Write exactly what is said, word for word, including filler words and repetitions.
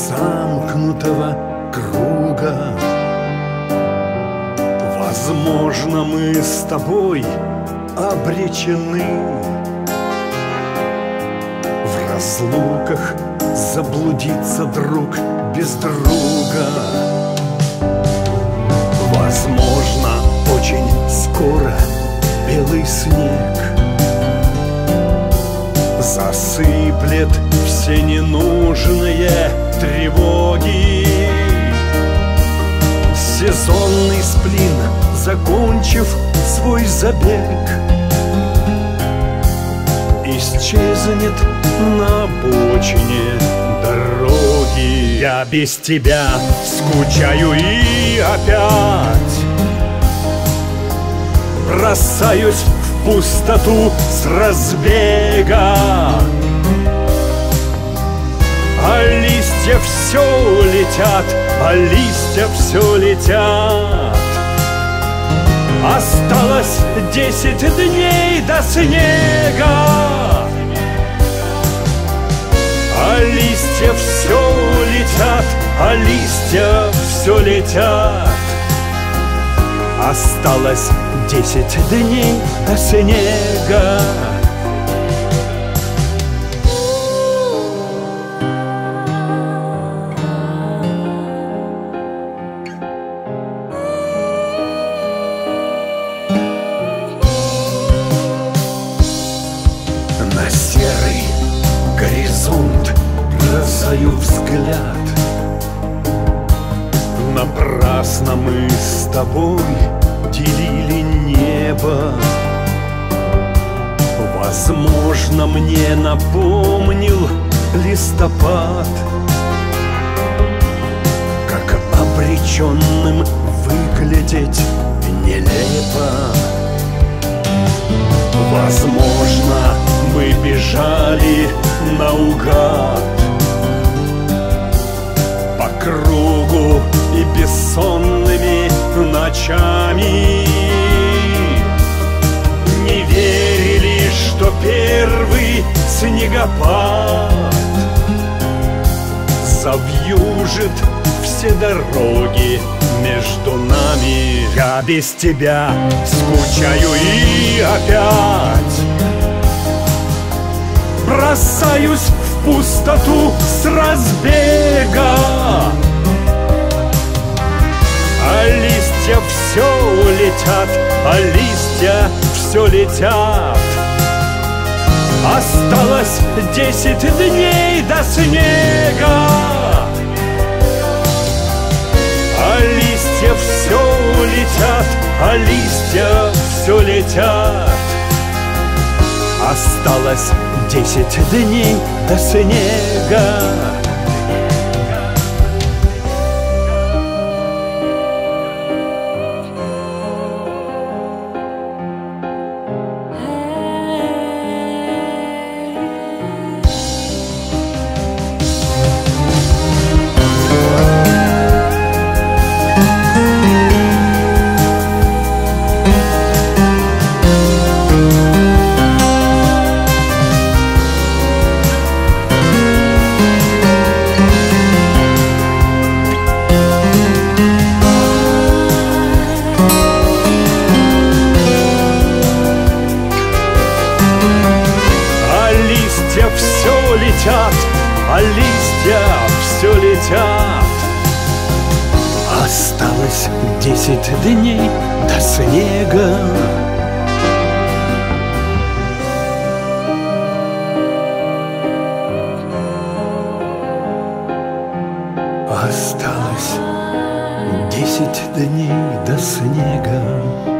замкнутого круга. Возможно, мы с тобой обречены в разлуках заблудиться друг без друга. Возможно, очень скоро белый снег засыплет все ненужные тревоги. Сезонный сплин, закончив свой забег, исчезнет на обочине дороги. Я без тебя скучаю и опять бросаюсь в пустоту с разбега. А листья все летят, а листья все летят. Осталось десять дней до снега, а листья все летят, а листья все летят. Осталось десять дней до снега. На серый горизонт бросаю взгляд. Напрасно мы с тобой делили небо. Возможно, мне напомнил листопад, как обреченным выглядеть нелепо. Возможно, мы бежали наугад по кругу и бессонными ночами. Не верили, что первый снегопад завьюжит все дороги между нами. Я без тебя скучаю и опять бросаюсь в пустоту с разбега. А листья все летят, а листья все летят. Осталось десять дней до снега, а листья все летят, а листья все летят. Осталось десять дней до снега. Все летят, а листья все летят. Осталось десять дней до снега. Осталось десять дней до снега.